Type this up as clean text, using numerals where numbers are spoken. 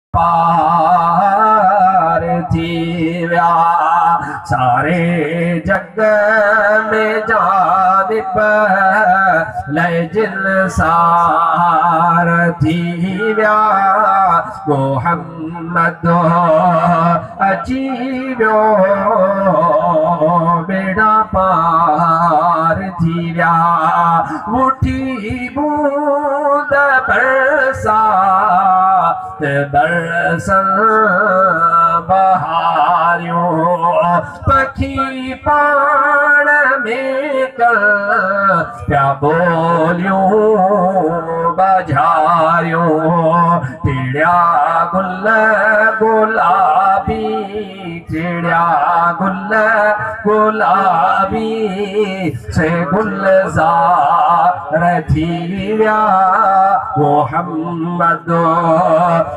पार थी विया सारे जग में जानिब लय जिल सार थी विया मोहम्मद अची वियो बेड़ा पार थी विया मुठी बूंद बरसा बरसन बहारियों पखी पाण में कल क्या बोलियों बजारियों टिड़िया गुल गुलाबी टिड़िया गुल गुलाबी से गुलजार थी विया मोहम्मद